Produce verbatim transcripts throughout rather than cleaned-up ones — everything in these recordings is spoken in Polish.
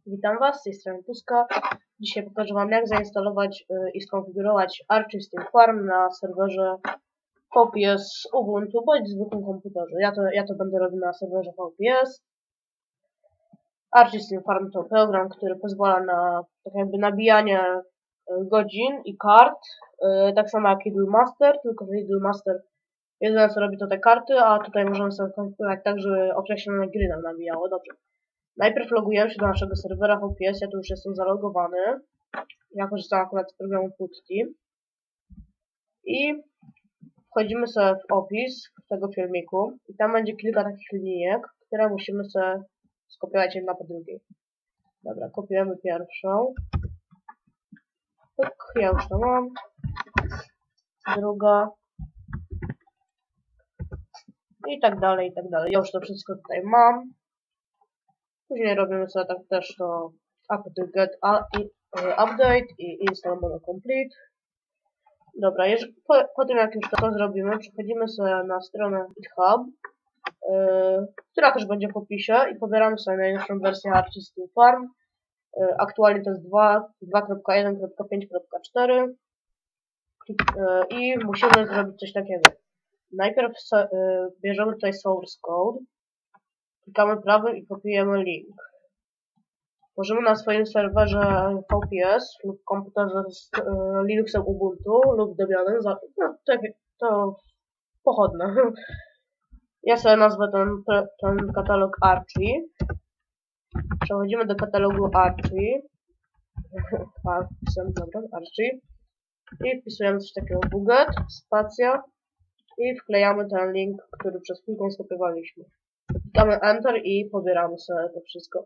Witam Was, z tej strony Puska. Dzisiaj pokażę Wam, jak zainstalować yy, i skonfigurować Archi Steam Farm na serwerze V P S Ubuntu bądź zwykłym komputerze. Ja to, ja to będę robił na serwerze V P S. Archi Steam Farm to program, który pozwala na tak jakby nabijanie yy, godzin i kart, yy, tak samo jak Idle Master, tylko że Idle Master jedyne co robi to te karty, a tutaj możemy sobie konfigurować tak, żeby określone gry nam nabijało. Dobrze. Najpierw logujemy się do naszego serwera V P S, ja tu już jestem zalogowany. Ja korzystam akurat z programu PutTeam. I wchodzimy sobie w opis tego filmiku i tam będzie kilka takich linijek, które musimy sobie skopiować jedna po drugiej. Dobra, kopiujemy pierwszą. Tak, ja już to mam. Druga. I tak dalej, i tak dalej. Ja już to wszystko tutaj mam. Później robimy sobie tak też to apt get update i install mono complete. Dobra, po, po tym jak już to zrobimy, przechodzimy sobie na stronę GitHub, yy, która też będzie w opisie i pobieramy sobie najnowszą wersję Archi Steam Farm. Yy, aktualnie to jest dwa kropka jeden kropka pięć kropka cztery yy, i musimy zrobić coś takiego. Najpierw so, yy, bierzemy tutaj source code, klikamy prawym i kopiujemy link. Możemy na swoim serwerze V P S lub komputerze z y, Linuxem Ubuntu lub Debianem, za, no, to, to pochodne. Ja sobie nazwę ten, ten katalog Archi. Przechodzimy do katalogu Archi. A, wpisałem, dobra, Archi. I wpisujemy coś takiego buget, spacja i wklejamy ten link, który przez chwilkę skopiowaliśmy. Klikamy Enter i pobieramy sobie to wszystko.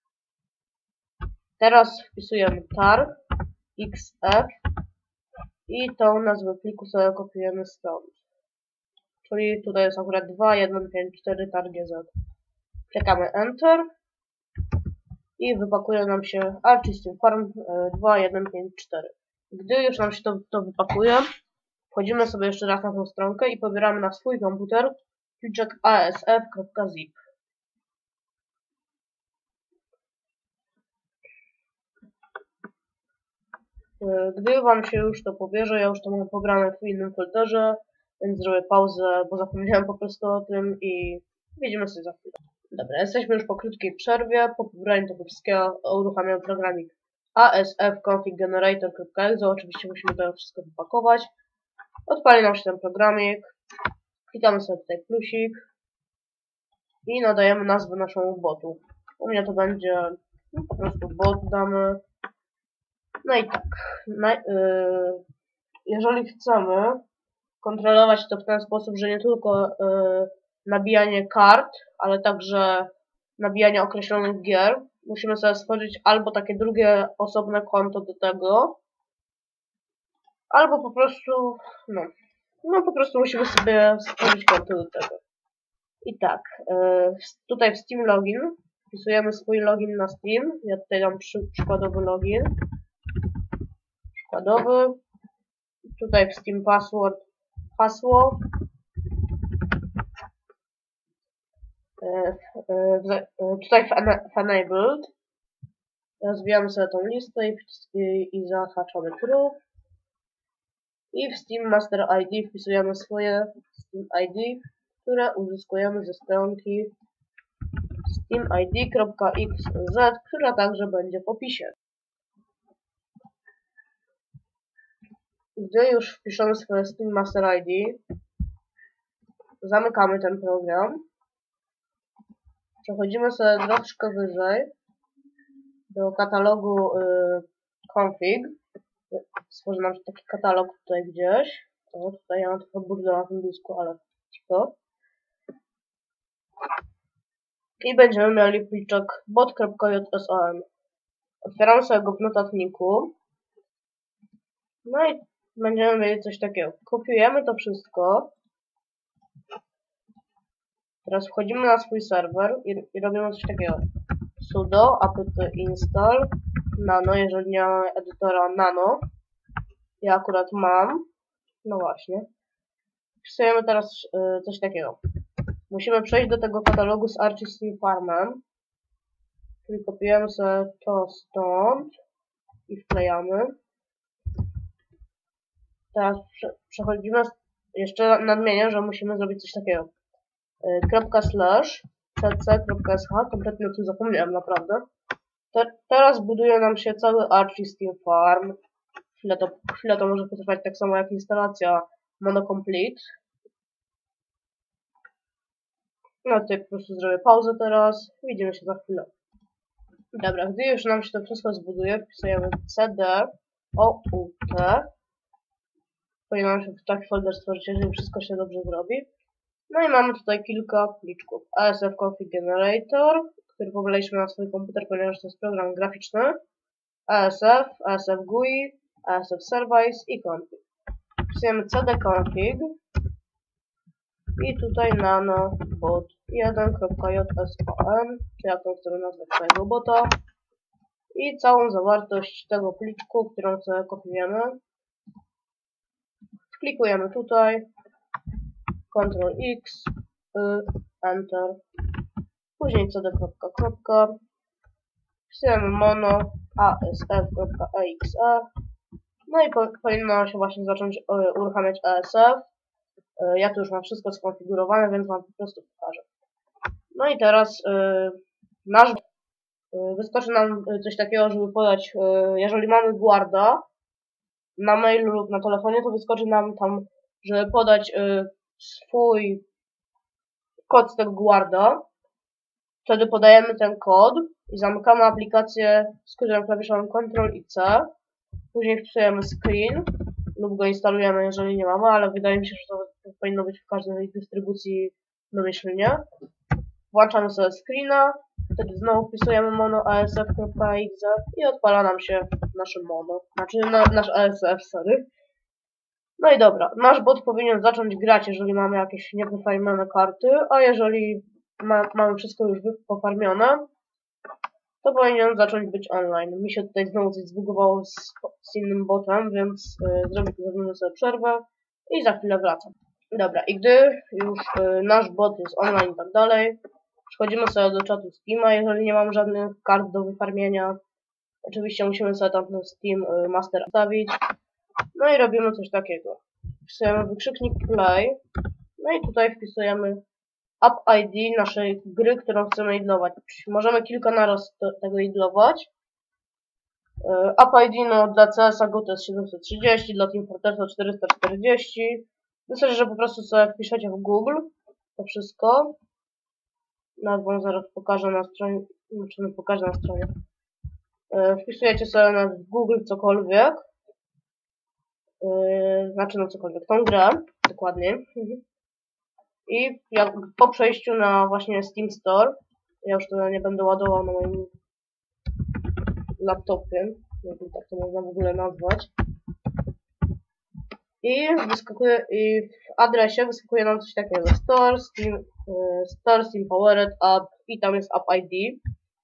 Teraz wpisujemy tar xf i tą nazwę pliku sobie kopiujemy stąd. Czyli tutaj jest akurat dwa jeden pięć cztery tar gz. Klikamy Enter i wypakuje nam się Archi Steam Farm dwa jeden pięć cztery. Gdy już nam się to, to wypakuje, wchodzimy sobie jeszcze raz na tą stronkę i pobieramy na swój komputer pliczek asf.zip. Gdy Wam się już to pobierze, ja już to mam pobrane w innym folderze, więc zrobię pauzę, bo zapomniałem po prostu o tym i widzimy się za chwilę. Dobra, jesteśmy już po krótkiej przerwie. Po pobraniu tego wszystkiego uruchamiam programik asf.config.generator.exe. Oczywiście musimy to wszystko wypakować. Odpali nam się ten programik. Klikamy sobie tutaj plusik i nadajemy nazwę naszemu botu. U mnie to będzie no, po prostu bot damy. No i tak, na, yy, jeżeli chcemy kontrolować to w ten sposób, że nie tylko yy, nabijanie kart, ale także nabijanie określonych gier, musimy sobie stworzyć albo takie drugie osobne konto do tego, albo po prostu, no, no po prostu musimy sobie stworzyć konto do tego. I tak, yy, tutaj w Steam Login wpisujemy swój login na Steam. Ja tutaj dam przy, przykładowy login. Przykładowy. Tutaj w Steam Password hasło. Tutaj w Enabled rozwijamy sobie tą listę i, i, i zahaczamy true. I w Steam Master I D wpisujemy swoje Steam I D, które uzyskujemy ze stronki steamid kropka xz, która także będzie w opisie. Gdy już wpiszemy swoje Steam Master I D, zamykamy ten program. Przechodzimy sobie troszkę wyżej do katalogu y, config. Stworzy nam się taki katalog tutaj gdzieś. O, tutaj ja mam trochę burdę na tym dysku, ale cicho. I będziemy mieli pliczek bot.json. Otwieramy sobie go w notatniku. No i będziemy mieli coś takiego. Kopiujemy to wszystko. Teraz wchodzimy na swój serwer i, i robimy coś takiego. Sudo apt install nano, jeżeli nie mamy edytora nano. Ja akurat mam. No właśnie. Wpisujemy teraz y, coś takiego. Musimy przejść do tego katalogu z Archi Steam Farmem. Czyli kopiujemy sobie to stąd i wklejamy. Teraz prze przechodzimy, jeszcze nadmienię, że musimy zrobić coś takiego. Yy, kropka slash cc.sh, kompletnie o tym zapomniałem, naprawdę. Te teraz buduje nam się cały Archie Steam Farm. Chwilę to, chwilę to może potrwać tak samo jak instalacja Monocomplete. No tutaj po prostu zrobię pauzę teraz. Widzimy się za chwilę. Dobra, gdy już nam się to wszystko zbuduje, wpisujemy cd out. Powinno nam się taki folder stworzyć, jeżeli wszystko się dobrze zrobi. No i mamy tutaj kilka pliczków. asf config generator, który pobraliśmy na swój komputer, ponieważ to jest program graficzny. asf, asf G U I, asf service i config. Wpisujemy cd config i tutaj nano bot jeden.json, czy jak to chcemy nazwać swojego bota, i całą zawartość tego pliczku, którą sobie kopiujemy. Klikujemy tutaj, kontrol X, y, Enter, później cd. Wpisujemy mono asf.exe, no i po, powinno się właśnie zacząć y, uruchamiać asf. Y, ja tu już mam wszystko skonfigurowane, więc wam po prostu pokażę. No i teraz y, nasz y, wyskoczy nam coś takiego, żeby podać, y, jeżeli mamy guarda na mailu lub na telefonie, to wyskoczy nam tam, żeby podać y, swój kod z tego guarda. Wtedy podajemy ten kod i zamykamy aplikację skrótem klawiszowym kontrol i C. Później wpisujemy screen lub go instalujemy, jeżeli nie mamy, ale wydaje mi się, że to powinno być w każdej dystrybucji domyślnie. Włączamy sobie screena, wtedy znowu wpisujemy mono asf.exe i odpala nam się nasze mono, znaczy na, nasz asf, sorry. No i dobra, nasz bot powinien zacząć grać, jeżeli mamy jakieś niepofarmione karty, a jeżeli ma, mamy wszystko już pofarmione, to powinien zacząć być online. Mi się tutaj znowu coś zbugowało z, z innym botem, więc yy, zrobię, zrobimy sobie przerwę i za chwilę wracam. Dobra, i gdy już yy, nasz bot jest online i tak dalej, przechodzimy sobie do czatu Steama, jeżeli nie mamy żadnych kart do wyfarmienia. Oczywiście musimy sobie tam ten Steam yy, Master wstawić. No i robimy coś takiego. Wpisujemy wykrzyknik play. No i tutaj wpisujemy app I D naszej gry, którą chcemy idlować. Możemy kilka naraz tego idlować. App I D no, dla C S G O to jest siedemset trzydzieści, dla Team Fortressa czterysta czterdzieści. Wystarczy, że po prostu sobie wpiszecie w Google to wszystko. Nawet wam zaraz pokażę na stronie, znaczy no pokażę na stronie. Wpisujecie sobie na Google cokolwiek. Yy, znaczy no cokolwiek, tą grę, dokładnie. I jak, po przejściu na właśnie Steam Store, ja już to nie będę ładował na moim laptopie, jakby tak to można w ogóle nazwać. I wyskakuje, i w adresie wyskakuje nam coś takiego, Store, Steam, yy, Store, Steam Powered App i tam jest App I D.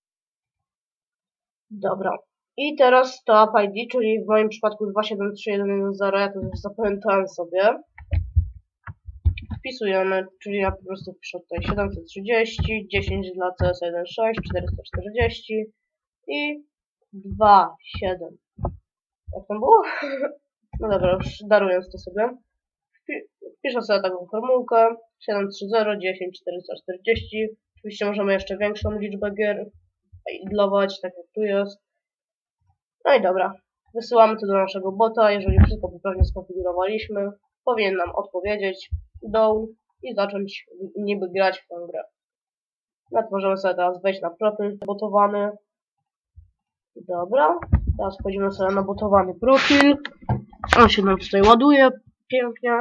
Dobra. I teraz to App I D, czyli w moim przypadku dwa siedem trzy jeden jeden zero, ja to już zapamiętałem sobie. Wpisujemy, czyli ja po prostu wpiszę tutaj siedemset trzydzieści, dziesięć dla C S jeden sześć, czterysta czterdzieści i dwa siedem. Jak tam było? No dobra, już darując to sobie. Wpiszę sobie taką formułkę siedem trzy zero, dziesięć, czterysta czterdzieści. Oczywiście możemy jeszcze większą liczbę gier idlować, tak jak tu jest. No i dobra, wysyłamy to do naszego bota. Jeżeli wszystko poprawnie skonfigurowaliśmy, powinien nam odpowiedzieć do i zacząć niby grać w tę grę. No to możemy sobie teraz wejść na profil botowany. Dobra, teraz wchodzimy sobie na botowany profil. On się nam tutaj ładuje pięknie.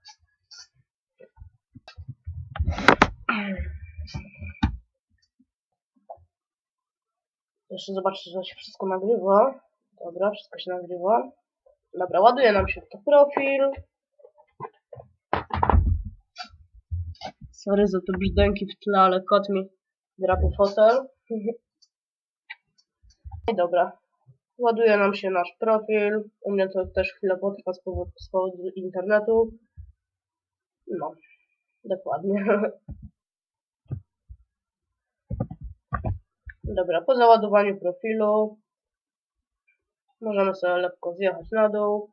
Jeszcze zobaczcie, że się wszystko nagrywa. Dobra, wszystko się nagrywa. Dobra, ładuje nam się to profil. Sorry za te brzdęki w tle, ale kot mi drapie fotel. I dobra. Ładuje nam się nasz profil. U mnie to też chwilę potrwa z powodu, z powodu internetu. No, dokładnie. Dobra, po załadowaniu profilu możemy sobie lekko zjechać na dół.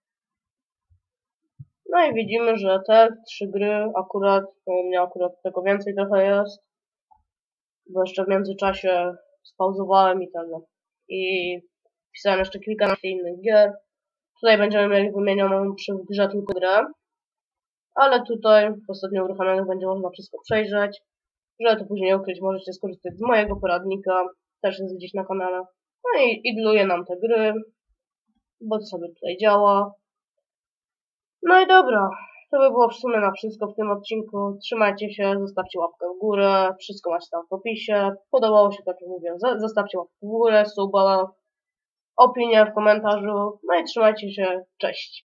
No i widzimy, że te trzy gry akurat, no u mnie akurat tego więcej trochę jest, bo jeszcze w międzyczasie spauzowałem i tego. I wpisałem jeszcze kilkanaście innych gier. Tutaj będziemy mieli wymienioną przy grze tylko grę, ale tutaj w ostatnio uruchomionych będzie można wszystko przejrzeć. Żeby to później ukryć, możecie skorzystać z mojego poradnika, też jest gdzieś na kanale. No i igluje nam te gry, bo to sobie tutaj działa. No i dobra, to by było w sumie na wszystko w tym odcinku. Trzymajcie się, zostawcie łapkę w górę, wszystko macie tam w opisie. Podobało się, tak jak mówię, zostawcie łapkę w górę, suba, opinię w komentarzu. No i trzymajcie się, cześć.